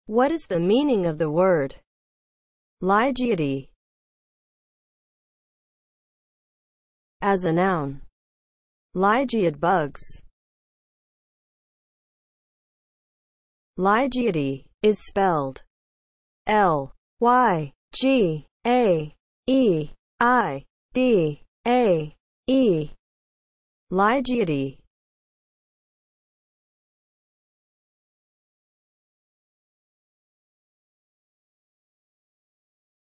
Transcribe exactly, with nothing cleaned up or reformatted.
What is the meaning of the word lygaeid as a noun? Lygaeid bugs. Lygaeid is spelled L Y G A E I D A E. Lygaeid